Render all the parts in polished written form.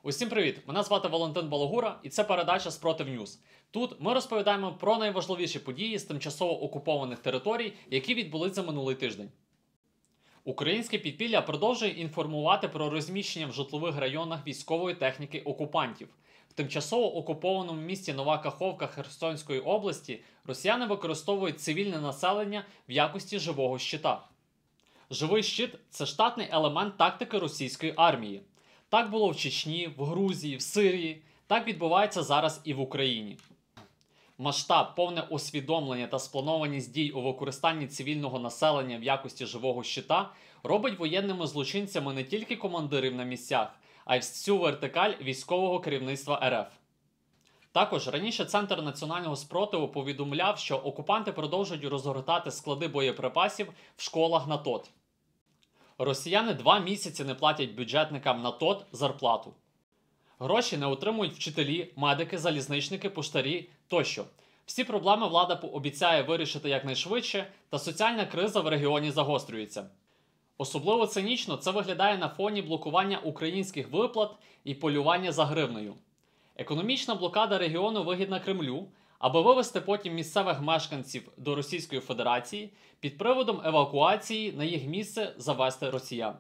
Усім привіт! Мене звати Валентин Балагура і це передача Спротив Ньюз. Тут ми розповідаємо про найважливіші події з тимчасово окупованих територій, які відбулись за минулий тиждень. Українське підпілля продовжує інформувати про розміщення в житлових районах військової техніки окупантів. В тимчасово окупованому місті Нова Каховка Херсонської області росіяни використовують цивільне населення в якості живого щита. Живий щит – це штатний елемент тактики російської армії. Так було в Чечні, в Грузії, в Сирії. Так відбувається зараз і в Україні. Масштаб, повне усвідомлення та спланованість дій у використанні цивільного населення в якості живого щита робить воєнними злочинцями не тільки командирів на місцях, а й всю вертикаль військового керівництва РФ. Також раніше Центр національного спротиву повідомляв, що окупанти продовжують розгортати склади боєприпасів в школах на ТОТ. Росіяни 2 місяці не платять бюджетникам на ТОТ зарплату. Гроші не отримують вчителі, медики, залізничники, поштарі тощо. Всі проблеми влада обіцяє вирішити якнайшвидше, та соціальна криза в регіоні загострюється. Особливо цинічно це виглядає на фоні блокування українських виплат і полювання за гривнею. Економічна блокада регіону вигідна Кремлю, аби вивести потім місцевих мешканців до Російської Федерації під приводом евакуації на їх місце завести росіян.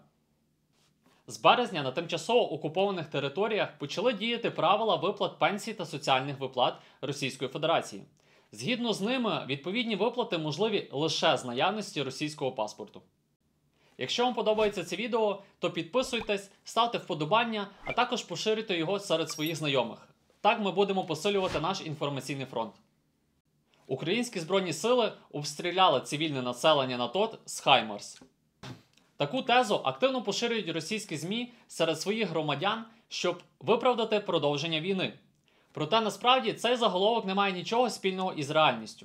З березня на тимчасово окупованих територіях почали діяти правила виплат пенсій та соціальних виплат Російської Федерації. Згідно з ними, відповідні виплати можливі лише з наявності російського паспорту. Якщо вам подобається це відео, то підписуйтесь, ставте вподобання, а також поширюйте його серед своїх знайомих. Так ми будемо посилювати наш інформаційний фронт. Українські збройні сили обстріляли цивільне населення на ТОТ з Хаймарс. Таку тезу активно поширюють російські ЗМІ серед своїх громадян, щоб виправдати продовження війни. Проте насправді цей заголовок не має нічого спільного із реальністю.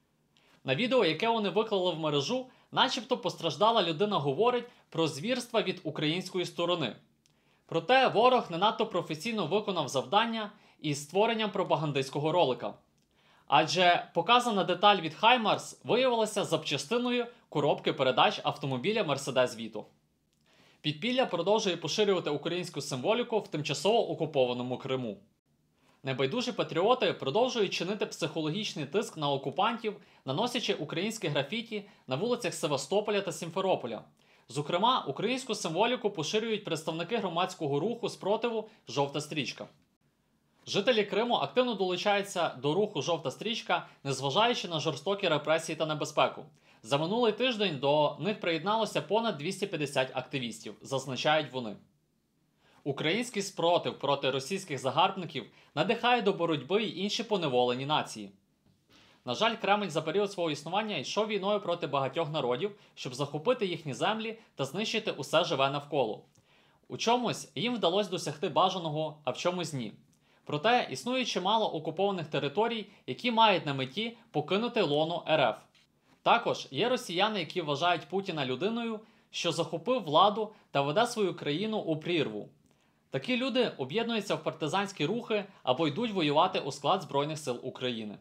На відео, яке вони виклали в мережу, начебто постраждала людина говорить про звірства від української сторони. Проте ворог не надто професійно виконав завдання із створенням пропагандистського ролика. Адже показана деталь від Хаймарс виявилася запчастиною коробки передач автомобіля Mercedes Vito. Підпілля продовжує поширювати українську символіку в тимчасово окупованому Криму. Небайдужі патріоти продовжують чинити психологічний тиск на окупантів, наносячи українські графіті на вулицях Севастополя та Сімферополя. Зокрема, українську символіку поширюють представники громадського руху спротиву «Жовта стрічка». Жителі Криму активно долучаються до руху «Жовта стрічка», незважаючи на жорстокі репресії та небезпеку. За минулий тиждень до них приєдналося понад 250 активістів, зазначають вони. Український спротив проти російських загарбників надихає до боротьби й інші поневолені нації. На жаль, Кремль за період свого існування йшов війною проти багатьох народів, щоб захопити їхні землі та знищити усе живе навколо. У чомусь їм вдалося досягти бажаного, а в чомусь ні. Проте існує чимало окупованих територій, які мають на меті покинути лоно РФ. Також є росіяни, які вважають Путіна людиною, що захопив владу та веде свою країну у прірву. Такі люди об'єднуються в партизанські рухи або йдуть воювати у склад Збройних сил України.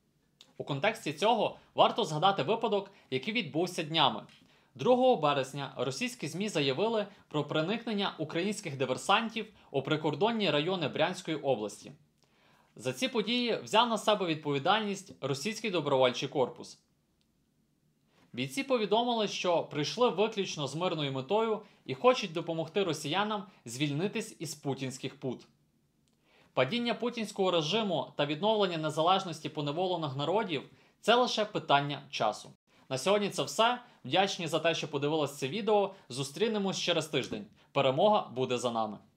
У контексті цього варто згадати випадок, який відбувся днями. 2 березня російські ЗМІ заявили про проникнення українських диверсантів у прикордонні райони Брянської області. За ці події взяв на себе відповідальність російський добровольчий корпус. Бійці повідомили, що прийшли виключно з мирною метою і хочуть допомогти росіянам звільнитись із путінських пут. Падіння путінського режиму та відновлення незалежності поневолених народів – це лише питання часу. На сьогодні це все. Вдячні за те, що подивились це відео. Зустрінемось через тиждень. Перемога буде за нами.